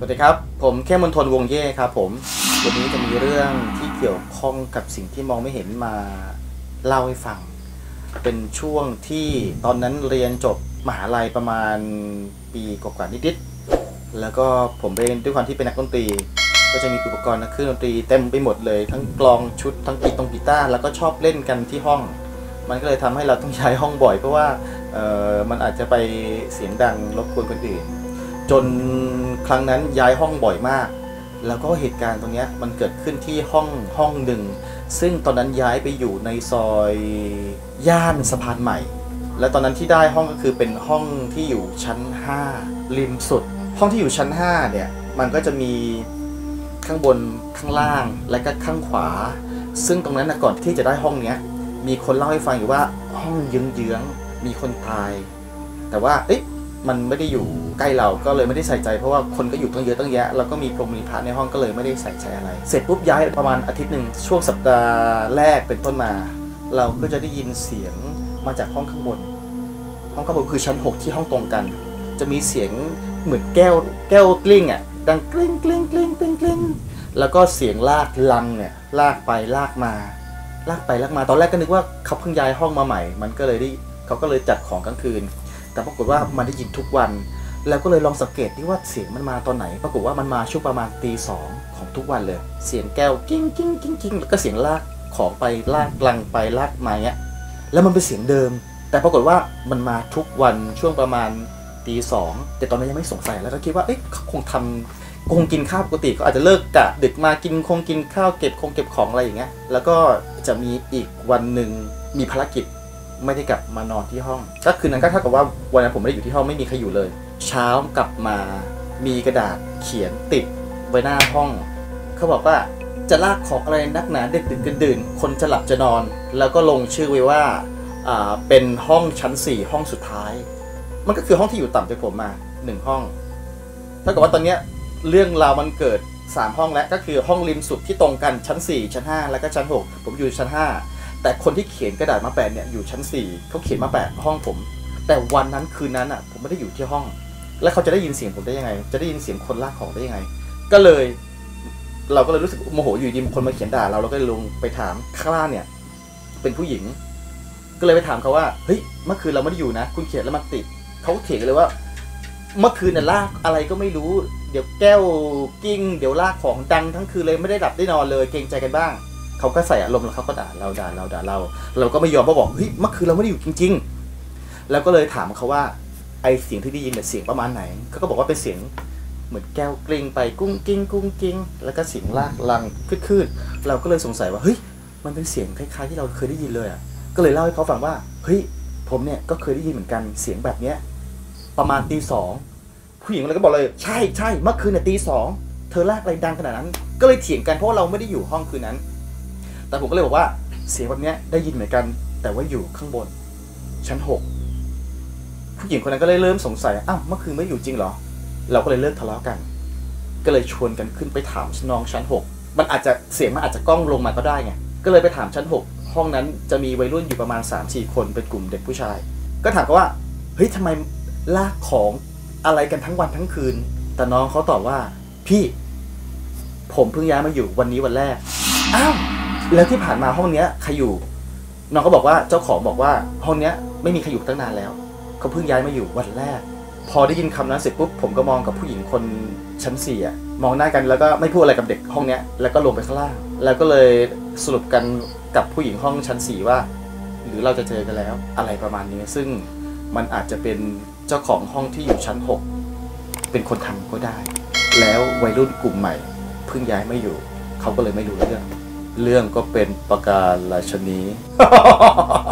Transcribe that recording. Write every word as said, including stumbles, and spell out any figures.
วัสดีครับผมเข้มมณฑลวงเย่ครับผมวันนี้จะมีเรื่องที่เกี่ยวข้องกับสิ่งที่มองไม่เห็นมาเล่าให้ฟังเป็นช่วงที่ตอนนั้นเรียนจบมหาลัยประมาณปีกว่าๆนิดๆแล้วก็ผมเป็นด้วยความที่เป็นนักดนตรีก็จะมีอุปกรณ์เครื่องดนตรีเต็มไปหมดเลยทั้งกลองชุดทั้งกีตงกีตาร์แล้วก็ชอบเล่นกันที่ห้องมันก็เลยทำให้เราต้องย้ายห้องบ่อยเพราะว่าเอ่อมันอาจจะไปเสียงดังรบกวนคนอื่นจนครั้งนั้นย้ายห้องบ่อยมากแล้วก็เหตุการณ์ตรงนี้มันเกิดขึ้นที่ห้องห้องหนึ่งซึ่งตอนนั้นย้ายไปอยู่ในซอยย่านสะพานใหม่และตอนนั้นที่ได้ห้องก็คือเป็นห้องที่อยู่ชั้นห้าริมสุดห้องที่อยู่ชั้นห้าเนี่ยมันก็จะมีข้างบนข้างล่างและก็ข้างขวาซึ่งตรงนั้นนะก่อนที่จะได้ห้องเนี้ยมีคนเล่าให้ฟังอยู่ว่าห้องเยื้องๆมีคนตายแต่ว่าเอ๊ะมันไม่ได้อยู่ใกล้เราก็เลยไม่ได้ใส่ใจเพราะว่าคนก็อยู่ตั้งเยอะตั้งแยะแล้วก็มีพรหมมีพระในห้องก็เลยไม่ได้ใส่ใจอะไรเสร็จปุ๊บย้ายประมาณอาทิตย์หนึ่งช่วงสัปดาห์แรกเป็นต้นมาเราก็จะได้ยินเสียงมาจากห้องข้างบนห้องข้างบนคือชั้นหกที่ห้องตรงกันจะมีเสียงเหมือนแก้วแก้วกลิ้งอ่ะดังกลิ้งกลิ้งกลิ้งกลิ้งกลิ้งแล้วก็เสียงลากลังเนี่ยลากไปลากมาลากไปลากมาตอนแรกก็นึกว่าเขาเพิ่งย้ายห้องมาใหม่มันก็เลยได้เขาก็เลยจัดของกลางคืนแต่ปรากฏว่ามันได้ยินทุกวันแล้วก็เลยลองสังเกตที่ว่าเสียงมันมาตอนไหนปรากฏว่ามันมาช่วงประมาณตีสองของทุกวันเลยเสียงแก้วกิ้งกิ้งกิ้งกิ้งแล้วก็เสียงลากของไปลากลังไปลากมาเงี้ยแล้วมันเป็นเสียงเดิมแต่ปรากฏว่ามันมาทุกวันช่วงประมาณตีสองแต่ตอนนั้นยังไม่สงสัยแล้วก็คิดว่าเอ๊ะเขาคงทำคงกินข้าวปกติเขาอาจจะเลิกกะดึกมากินคงกินข้าวเก็บคงเก็บของอะไรอย่างเงี้ยแล้วก็จะมีอีกวันหนึ่งมีภารกิจไม่ได้กลับมานอนที่ห้องก็คืนนั้นก็เท่ากับว่าวันนั้นผมไม่ได้อยู่ที่ห้องไม่มีใครอยู่เลยเช้ากลับมามีกระดาษเขียนติดไว้หน้าห้องเขาบอกว่าจะลากของอะไรนักหนาเด็กดึกกันดื่นคนจะหลับจะนอนแล้วก็ลงชื่อไว้ว่าอ่าเป็นห้องชั้นสี่ห้องสุดท้ายมันก็คือห้องที่อยู่ต่ำจากผมมาหนึ่งห้องเท่ากับว่าตอนนี้เรื่องราวมันเกิดสามห้องแล้วก็คือห้องริมสุดที่ตรงกันชั้นสี่ชั้นห้าแล้วก็ชั้นหกผมอยู่ชั้นห้าแต่คนที่เขียนกระดาษมาแปะเนี่ยอยู่ชั้นสี่เขาเขียนมาแปะห้องผมแต่วันนั้นคืนนั้นอ่ะผมไม่ได้อยู่ที่ห้องแล้วเขาจะได้ยินเสียงผมได้ยังไงจะได้ยินเสียงคนลากของได้ยังไงก็เลยเราก็เลยรู้สึกโมโหอยู่ดีคนมาเขียนด่าเราเราก็เลยลงไปถามข้างล่างเนี่ยเป็นผู้หญิงก็เลยไปถามเขาว่าเฮ้ยเมื่อคืนเราไม่ได้อยู่นะคุณเขียนแล้วมันติดเขาเถียงกันเลยว่าเมื่อคืนน่ะลากอะไรก็ไม่รู้เดี๋ยวแก้วกิ้งเดี๋ยวลากของดังทั้งคืนเลยไม่ได้หลับได้นอนเลยเกรงใจกันบ้างเขาก็ใส่อารมณ์แล้วเขาก็ด่าเราด่าเราด่าเราเราก็ไม่ยอมเพราะบอกเฮ้ยเมื่อคืนเราไม่ได้อยู่จริงๆแล้วก็เลยถามเขาว่าไอเสียงที่ได้ยินเนี่ยเสียงประมาณไหนเขาก็บอกว่าเป็นเสียงเหมือนแก้วกลิ้งไปกุ้งกิ้งกุ้งกิ้งแล้วก็เสียงลากลังคืดๆเราก็เลยสงสัยว่าเฮ้ยมันเป็นเสียงคล้ายๆที่เราเคยได้ยินเลยอ่ะก็เลยเล่าให้เขาฟังว่าเฮ้ยผมเนี่ยก็เคยได้ยินเหมือนกันเสียงแบบเนี้ยประมาณตีสองผู้หญิงเลยก็บอกเลยใช่ใช่เมื่อคืนเนี่ยตีสองเธอลากอะไรดังขนาดนั้นก็เลยเถียงกันเพราะเราไม่ได้อยู่ห้องคืนนั้นแต่ผมก็เลยบอกว่าเสียงแบบนี้ได้ยินเหมือนกันแต่ว่าอยู่ข้างบนชั้นหกผู้หญิงคนนั้นก็เลยเริ่มสงสัยอ้าวเมื่อคืนไม่อยู่จริงเหรอเราก็เลยเลิกทะเลาะกันก็เลยชวนกันขึ้นไปถามน้องชั้นหกมันอาจจะเสียงมันอาจจะกล้องลงมาก็ได้ไงก็เลยไปถามชั้นหกห้องนั้นจะมีวัยรุ่นอยู่ประมาณ สามสี่ คนเป็นกลุ่มเด็กผู้ชายก็ถามเขาว่าเฮ้ยทำไมลากของอะไรกันทั้งวันทั้งคืนแต่น้องเขาตอบว่าพี่ผมเพิ่งย้ายมาอยู่วันนี้วันแรกอ้าวแล้วที่ผ่านมาห้องเนี้ยใครอยู่น้องก็บอกว่าเจ้าของบอกว่าห้องเนี้ยไม่มีใครอยู่ตั้งนานแล้วเขาเพิ่งย้ายมาอยู่วันแรกพอได้ยินคำนั้นเสร็จปุ๊บผมก็มองกับผู้หญิงคนชั้นสี่อ่ะมองหน้ากันแล้วก็ไม่พูดอะไรกับเด็กห้องเนี้ยแล้วก็ลงไปข้างล่างแล้วก็เลยสรุปกันกับผู้หญิงห้องชั้นสี่ว่าหรือเราจะเจอกันแล้วอะไรประมาณนี้ซึ่งมันอาจจะเป็นเจ้าของห้องที่อยู่ชั้นหกเป็นคนทำก็ได้แล้ววัยรุ่นกลุ่มใหม่เพิ่งย้ายมาอยู่เขาก็เลยไม่รู้เรื่องเรื่องก็เป็นประการราชนี